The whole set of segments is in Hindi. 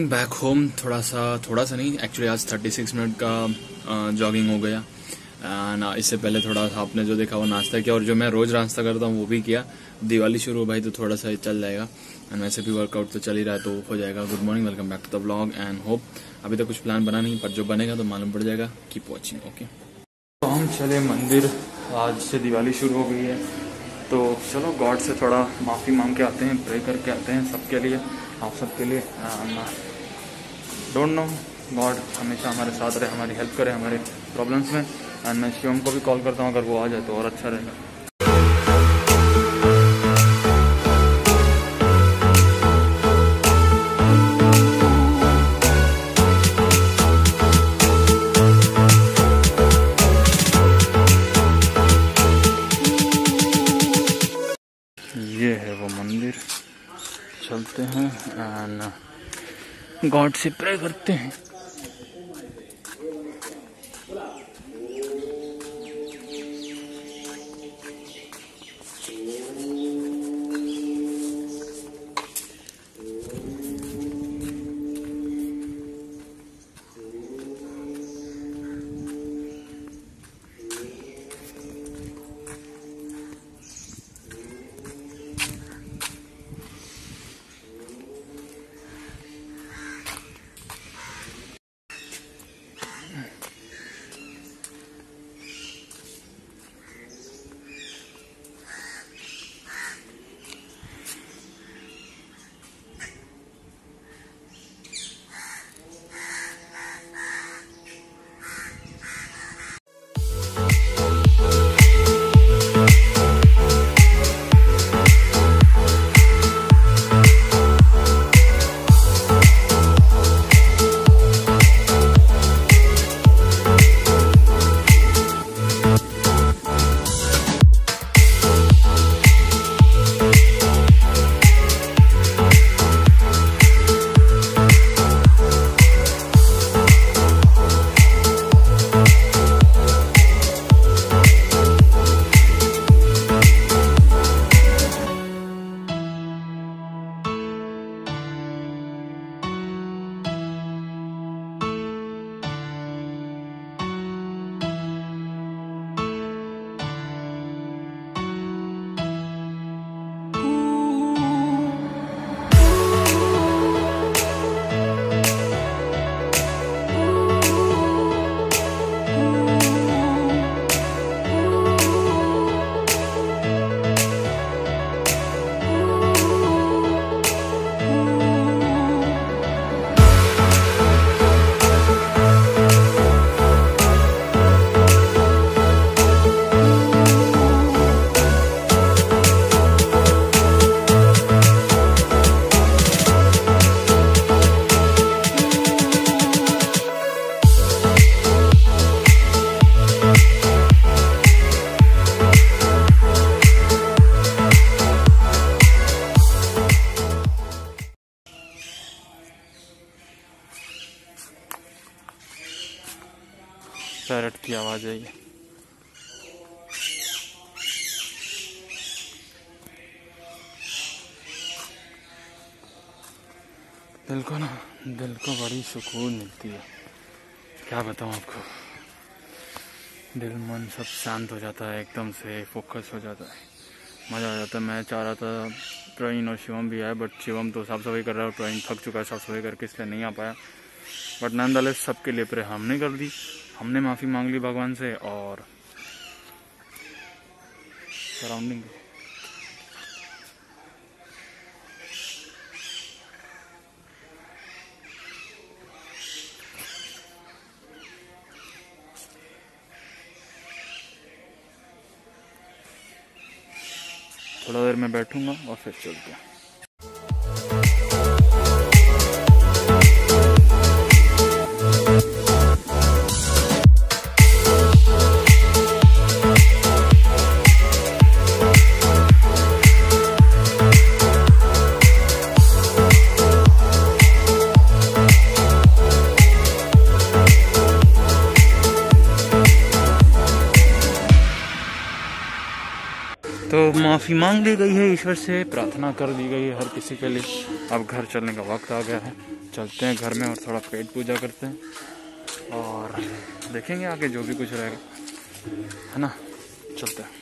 Back home. थोड़ा सा नहीं, एक्चुअली आज 36 मिनट का जॉगिंग हो गया। ना इससे पहले थोड़ा सा आपने जो देखा वो नाश्ता किया, और जो मैं रोज नाश्ता करता हूँ वो भी किया। दिवाली शुरू हो भाई तो थोड़ा सा चल जाएगा, एंड वैसे भी वर्कआउट तो चल ही रहा है तो हो जाएगा। Good morning, welcome back to the vlog and hope अभी तक कुछ प्लान बना नहीं, पर जो बनेगा तो मालूम पड़ जाएगा। Keep watching. ओके, तो हम चले मंदिर। आज से दिवाली शुरू हो गई है तो चलो गॉड से थोड़ा माफ़ी मांग के आते हैं, प्रे करके आते हैं सबके लिए, आप सबके लिए। डोंट नो, गॉड हमेशा हमारे साथ रहे, हमारी हेल्प करे हमारे प्रॉब्लम्स में। एंड मैं शिवम को भी कॉल करता हूँ, अगर वो आ जाए तो और अच्छा रहेगा। ये है वो मंदिर, चलते हैं एंड गॉड से प्रे करते हैं। पैरट की आवाज है ये। दिल को बड़ी सुकून मिलती है, क्या बताऊँ आपको। दिल मन सब शांत हो जाता है, एकदम से फोकस हो जाता है, मज़ा आ जाता है। मैं चाह रहा था प्रवीण और शिवम भी आए, बट शिवम तो साफ़ सफाई कर रहा है, प्रवीण थक चुका है साफ़ सफाई करके, इसलिए नहीं आ पाया। बट नॉनदलेस सबके लिए प्रे हमने कर दी, हमने माफ़ी मांग ली भगवान से। और सराउंडिंग थोड़ा देर में बैठूंगा और फिर चलते हैं। तो माफ़ी मांग ली गई है ईश्वर से, प्रार्थना कर दी गई है हर किसी के लिए। अब घर चलने का वक्त आ गया है। चलते हैं घर में और थोड़ा पेट पूजा करते हैं और देखेंगे आगे जो भी कुछ रहेगा, है ना। चलते हैं।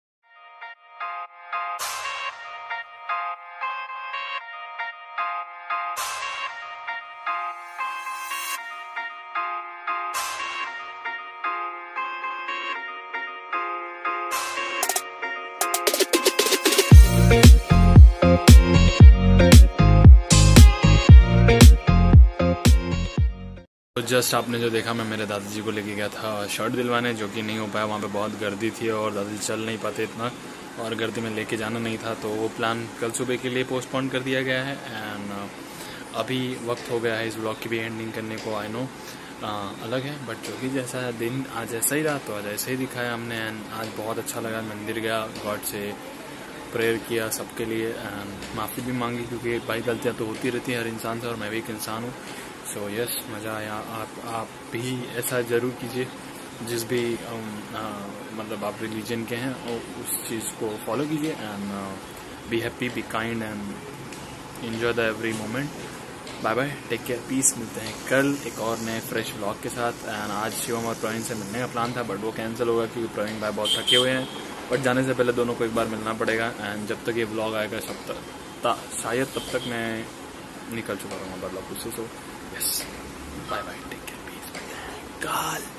तो जस्ट आपने जो देखा, मैं मेरे दादाजी को लेके गया था शर्ट दिलवाने, जो कि नहीं हो पाया। वहाँ पे बहुत गर्दी थी और दादाजी चल नहीं पाते इतना, और गर्दी में लेके जाना नहीं था, तो वो प्लान कल सुबह के लिए पोस्टपोन कर दिया गया है। एंड अभी वक्त हो गया है इस ब्लॉग की भी एंडिंग करने को। आई नो अलग है, बट जो कि जैसा दिन आज ऐसा ही रहा, तो आज ऐसे ही दिखाया हमने। एंड आज बहुत अच्छा लगा, मंदिर गया, गॉड से प्रेयर किया सबके लिए, एंड माफ़ी भी मांगी, क्योंकि भाई गलतियाँ तो होती रहती है हर इंसान से, और मैं भी एक इंसान हूँ। सो यस, मज़ा आया। आप भी ऐसा ज़रूर कीजिए, जिस भी मतलब आप रिलीजन के हैं और उस चीज़ को फॉलो कीजिए। And be happy, be kind and enjoy the every moment. Bye bye, take care, peace. मिलते हैं कल एक और नए फ्रेश व्लॉग के साथ। एंड आज शिवम और प्रवीण से मिलने का प्लान था, बट वो कैंसिल होगा क्योंकि प्रवीण भाई बहुत थके हुए हैं। बट जाने से पहले दोनों को एक बार मिलना पड़ेगा। एंड जब तक ये व्लॉग आएगा शायद तब तक मैं निकल चुका रहूँगा मतलब उससे। So yes, bye bye, take care, peace. कल